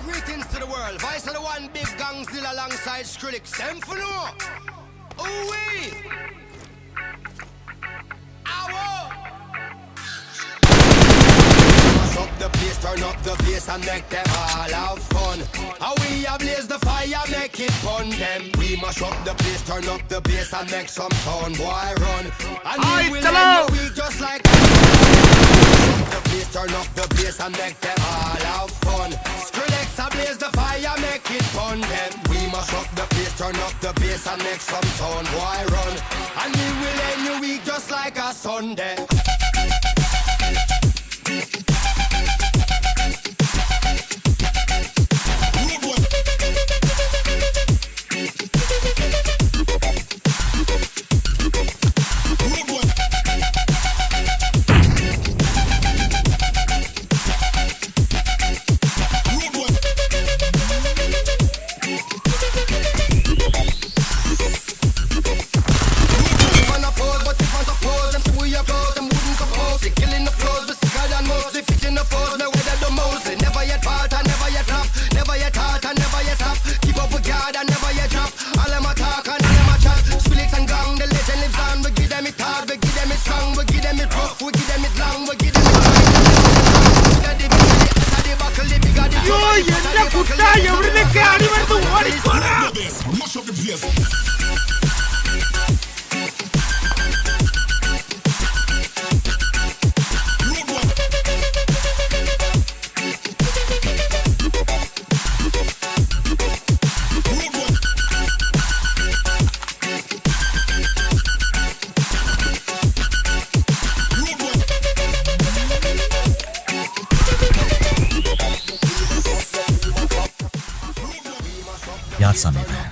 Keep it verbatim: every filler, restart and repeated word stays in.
Greetings to the world. Vice of the one big gang still alongside Skrillex. Them for no. Ooh wee. Ow. Mash up the place, turn up the bass and make them all have fun. How we ablaze the fire, make it fun. Them we mash up the place, turn up the bass and make some sound. Boy run. And we will end the week just like the place, turn up the bass and make them all have fun. Skrillex ablaze the fire, make it fun. Then we mash up the place, turn up the bass and make some sound. Boy run. And we will end the week just like a Sunday. यार सामने है